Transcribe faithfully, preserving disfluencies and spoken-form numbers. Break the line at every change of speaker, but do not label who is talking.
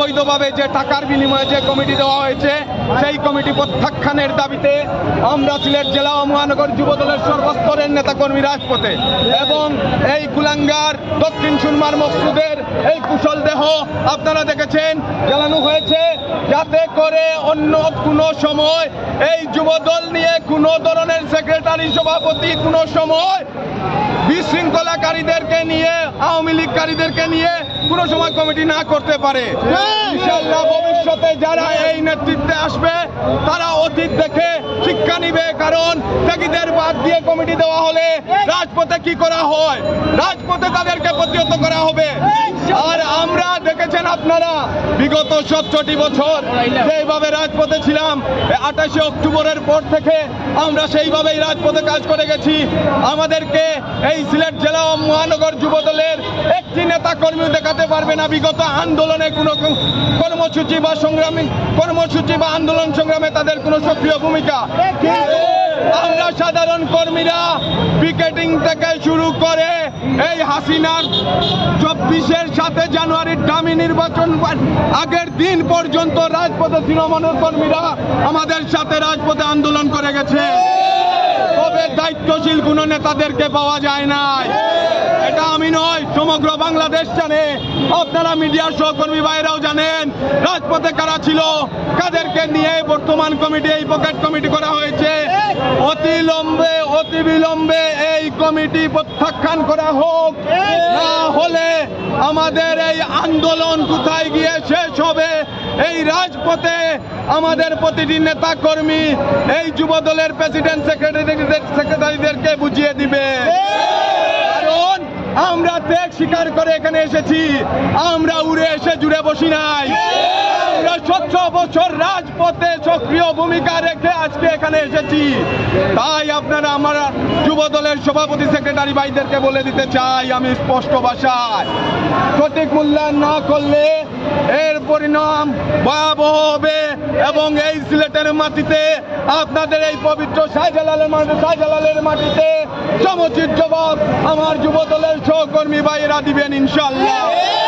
অবৈধভাবে যে টাকার বিনিময়ে যে কমিটি দেওয়া হয়েছে সেই কমিটি প্রত্যাখ্যানের দাবিতে আমরা সিলেট জেলা ও মহানগর যুবদলের সর্বস্তরের নেতাকর্মী রাজপথে এবং এই কুলাঙ্গার দক্ষিণ সুরমার মকসুদের এই কুশল দেহ আপনারা দেখেছেন জ্বালানো হয়েছে, যাতে করে অন্য কোনো সময় এই যুবদল নিয়ে কোনো ধরনের সেক্রেটারি সভাপতি কোনো সময় বিশৃঙ্খলাকারীদেরকে নিয়ে আওয়ামী লীগকারীদেরকে নিয়ে কোনো সময় কমিটি না করতে পারে। ইনশাআল্লাহ ভবিষ্যতে যারা এই নেতৃত্বে আসবে তারা অতীত দেখে শিক্ষা নিবে, কারণ ত্যাগীদের বাদ দিয়ে কমিটি দেওয়া হলে রাজপথে কি করা হয়, রাজপথে তাদেরকে প্রতিহত করা হবে। আর আমরা দেখেছেন আপনারা বিগত সতেরোটি বছর যেভাবে রাজপথে ছিলাম, আঠাশে অক্টোবরের পর থেকে আমরা সেইভাবেই রাজপথে কাজ করে গেছি। আমাদেরকে এই সিলেট জেলা ও মহানগর যুবদলের একটি নেতা কর্মী দেখাতে পারবে না বিগত আন্দোলনে কোনো কর্মসূচি বা সংগ্রামী কর্মসূচি বা আন্দোলন সংগ্রামে তাদের কোনো সক্রিয় ভূমিকা। আমরা সাধারণ কর্মীরা পিকেটিং থেকে শুরু করে এই হাসিনার চব্বিশের সাথে জানুয়ারির দামি নির্বাচন আগের দিন পর্যন্ত রাজপথে তৃণমূল কর্মীরা আমাদের সাথে রাজপথে আন্দোলন করে গেছে। তবে দায়িত্বশীল কোন নেতাদেরকে পাওয়া যায় নাই, এটা আমি নয়, সমগ্র বাংলাদেশ জানে। আপনারা মিডিয়ার সহকর্মী ভাইরাও জানেন রাজপথে কারা ছিল, কাদেরকে নিয়ে বর্তমান কমিটি এই পকেট কমিটি করা হয়েছে। অতি লম্বে অতি বিলম্বে এই কমিটি প্রত্যাখ্যান করা হোক, না হলে আমাদের এই আন্দোলন কোথায় গিয়ে শেষ হবে এই রাজপথে আমাদের প্রতিটি নেতা কর্মী এই যুবদলের প্রেসিডেন্ট সেক্রেটারি সেক্রেটারিদেরকে বুঝিয়ে দিবে। কারণ আমরা ত্যাগ স্বীকার করে এখানে এসেছি, আমরা উড়ে এসে জুড়ে বসি নাই। আমরা সতেরো বছর রাজপথে সক্রিয় ভূমিকা রেখে আজকে এখানে এসেছি। তাই আপনারা আমার যুবদলের সভাপতি সেক্রেটারি ভাইদেরকে বলে দিতে চাই আমি স্পষ্ট ভাষায়, সঠিক মূল্যায়ন না করলে এর পরিণাম ভয়াবহ হবে এবং এই সিলেটের মাটিতে আপনাদের এই পবিত্র শাহজালালের মাটিতে শাহজালালের মাটিতে সমুচিত জবাব আমার যুবদলের সহকর্মী ভাইয়েরা দিবেন ইনশাআল্লাহ।